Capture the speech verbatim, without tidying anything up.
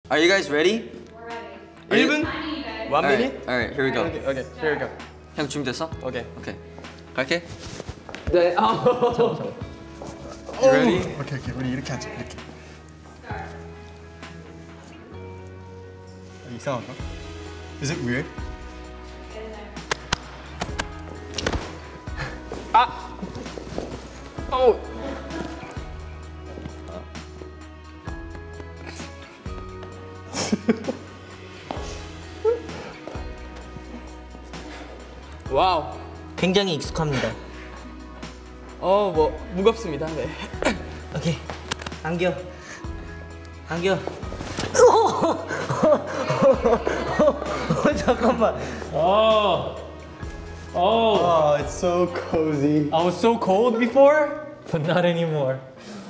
Are you guys ready? We're ready. 일 분? One minute? Alright, here we go. Okay, okay, here we go. 형 준비됐어? Okay. 오케이. 갈게. 네. 아. You ready? 오케이 오케이 우리 이렇게 하자 이렇게. 이상한가? Is it weird? 아. 오. 와우. 굉장히 익숙합니다. 어, 뭐 무겁습니다. 네. 오케이. 안겨. 안겨. 잠깐만. Oh. Oh. Oh, it's so cozy. I was so cold before, But not anymore.